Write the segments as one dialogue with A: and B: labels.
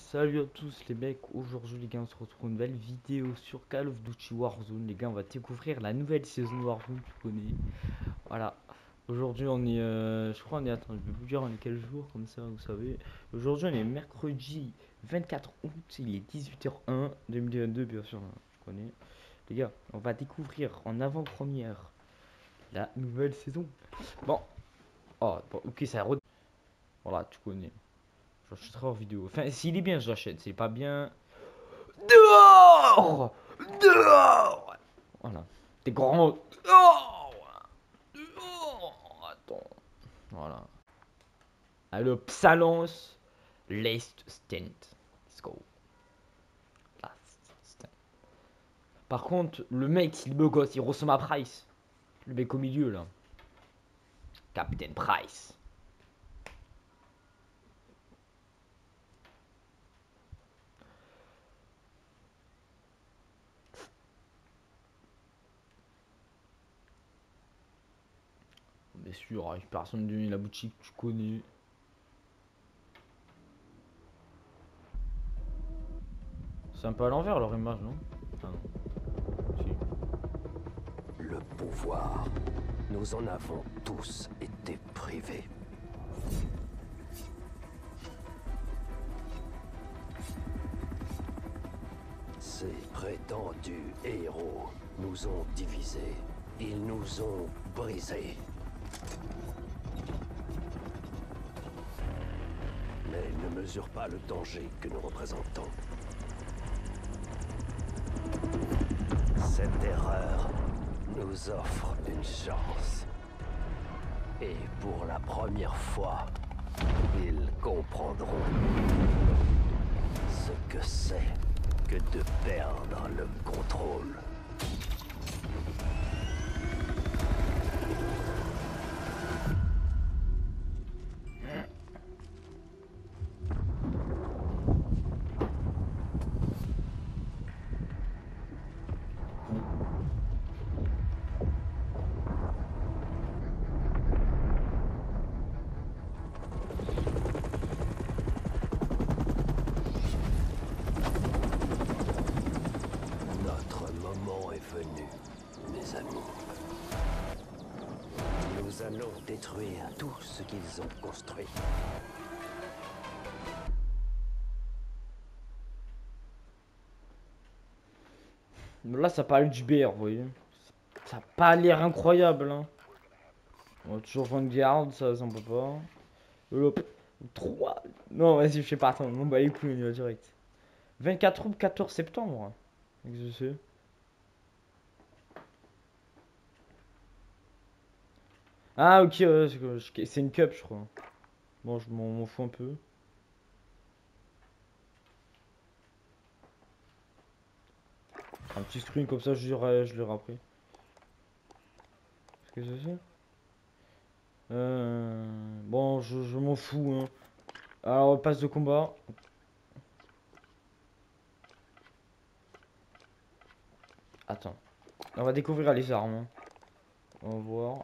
A: Salut à tous les mecs, aujourd'hui les gars on se retrouve pour une nouvelle vidéo sur Call of Duty Warzone. Les gars, on va découvrir la nouvelle saison Warzone, tu connais. Voilà, aujourd'hui on est, je crois on est, attends, je vais vous dire on est quel jour, comme ça vous savez. Aujourd'hui on est mercredi 24 août, il est 18h01 2022 bien sûr, hein, je connais. Les gars, on va découvrir en avant-première la nouvelle saison. Bon, oh, bon, ok ça voilà, tu connais. J'achèterai en vidéo. Enfin, s'il est bien, je l'achète. S'il est pas bien. Dehors! Dehors! Voilà. T'es grand. Dehors! Dehors! Attends. Voilà. Alors, Psalance. Last stand. Let's go. Last stand. Par contre, le mec, il me gosse. Il ressemble à Price. Le mec au milieu, là. Captain Price. Bien sûr, avec personne de la boutique, tu connais. C'est un peu à l'envers leur image, non? Ah non. Si.
B: Le pouvoir, nous en avons tous été privés. Ces prétendus héros nous ont divisés. Ils nous ont brisés. Mais ils ne mesurent pas le danger que nous représentons. Cette erreur nous offre une chance. Et pour la première fois, ils comprendront ce que c'est que de perdre le contrôle. Notre moment est venu, mes amis. Nous allons détruire tout ce qu'ils ont construit.
A: Là, ça parle du BR, vous voyez. Ça a pas l'air incroyable, hein. On va toujours Vanguard, ça s'en peut pas. Hop. 3. Non, vas-y, je sais pas, attends. Bon, bah, les couilles, on y va direct. 24 août, 14 septembre. Je sais. Ah, ok, ouais, c'est une cup, je crois. Bon, je m'en fous un peu. Un petit screen comme ça, je l'aurai après. Qu'est-ce que c'est? Bon, je m'en fous, hein. Alors, passe de combat. Attends. On va découvrir les armes, hein. On va voir.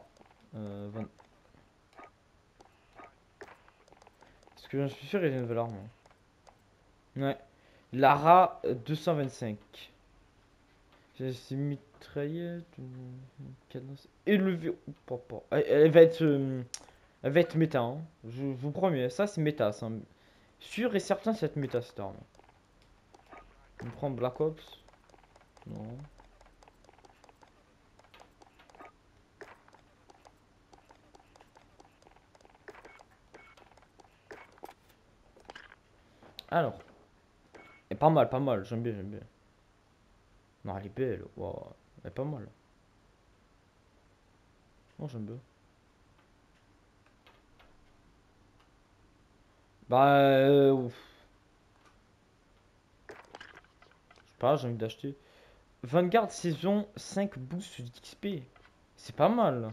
A: Parce que je suis sûr qu'il y a une nouvelle arme, hein. Ouais. Lara 225. C'est une mitraillette, une cadence élevée. Papa. Elle va être méta, hein. Je vous promets, ça c'est méta. Ça. Sûr et certain, c'est méta cette arme. On prend Black Ops. Non. Alors. Et pas mal, pas mal. J'aime bien, j'aime bien. Non, elle est belle. Wow. Elle est pas mal. Non, j'aime bien. Bah, je sais pas, j'ai envie d'acheter. Vanguard saison 5 boost d'XP. C'est pas mal.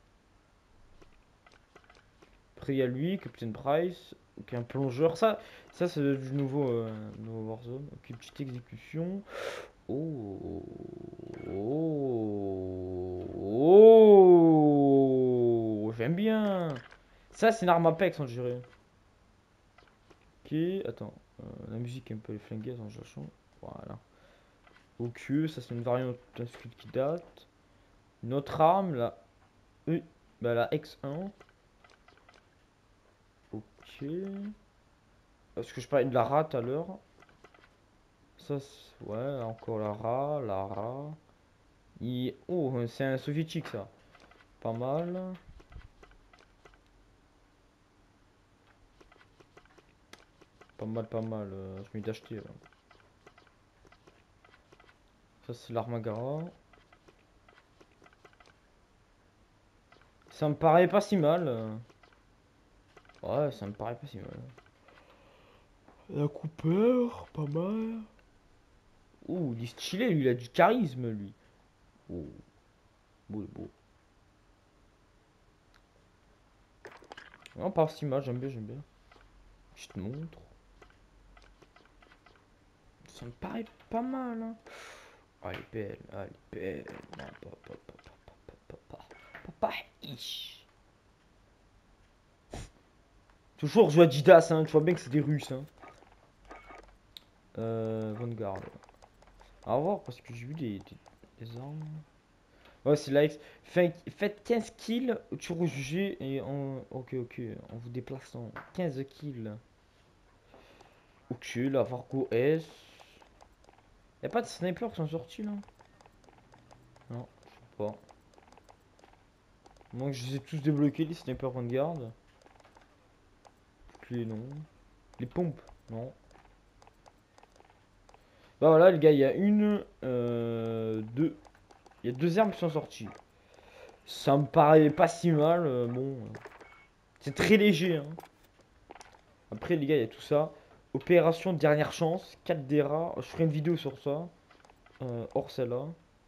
A: Après, il y a lui, Captain Price. Ok, un plongeur. Ça c'est du nouveau Warzone. Ok, petite exécution. Oh. Oh. Oh. J'aime bien. Ça, c'est une arme Apex, on dirait. Ok, attends. La musique est un peu flinguée, attends, je la change. Voilà. Ok, ça c'est une variante d'un sculpt qui date. Une autre arme, la E, bah la X1. Ok. Parce que je parlais de la RA tout à l'heure. Ça, ouais, encore la RA, la RA. Oh, c'est un soviétique ça. Pas mal. Pas mal, pas mal. Je m'ai d'acheter là. Ça c'est l'Armagara. Ça me paraît pas si mal. Ouais, ça me paraît pas si mal. La Cooper, pas mal. Oh, il est stylé, lui, il a du charisme, lui. Oh, beau, beau. Non, pas si mal, j'aime bien, j'aime bien. Je te montre. Ça me paraît pas mal, hein. Ah, elle est belle, ah, elle est belle. Non, papa, ish. Toujours jouer Adidas, hein. Tu vois bien que c'est des Russes, hein. Vanguard. À voir, parce que j'ai vu des armes. Ouais, c'est la X. Faites 15 kills au tir au jugé et en. Ok, ok. En vous déplaçant. 15 kills. Ok, la Vargo S. Y'a pas de snipers qui sont sortis là? Non, je sais pas. Moi, je les ai tous débloqués, les snipers Vanguard. Les non. Les pompes, non. Bah voilà, les gars, il y a deux. Il y a deux armes qui sont sorties. Ça me paraît pas si mal. Bon, c'est très léger, hein. Après, les gars, il y a tout ça. Opération dernière chance, 4 des rats. Je ferai une vidéo sur ça. Hors celle-là.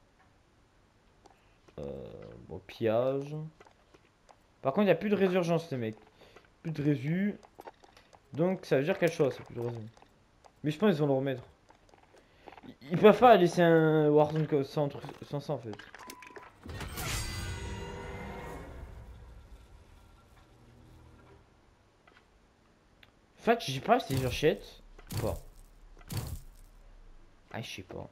A: Bon, pillage. Par contre, il n'y a plus de résurgence, les mecs. Plus de résu. Donc, ça veut dire quelque chose, plus de résu. Mais je pense qu'ils vont le remettre. Ils peuvent pas laisser un Warzone sans ça, en fait. En fait, je sais pas si j'achète ou pas. Ah, je sais pas.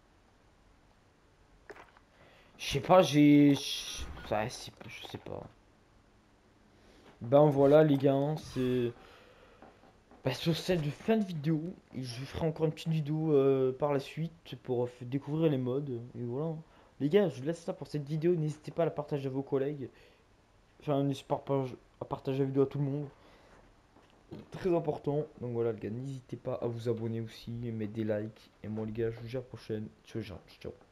A: Je sais pas, ça, je sais pas. Ben voilà, les gars, c'est. Bah, sur celle de fin de vidéo, et je ferai encore une petite vidéo par la suite pour découvrir les modes. Et voilà. Les gars, je vous laisse ça pour cette vidéo. N'hésitez pas à la partager à vos collègues. Enfin, n'hésitez pas à partager la vidéo à tout le monde. Très important. Donc voilà, les gars, n'hésitez pas à vous abonner aussi, et mettre des likes. Et moi, les gars, je vous dis à la prochaine. Ciao, ciao.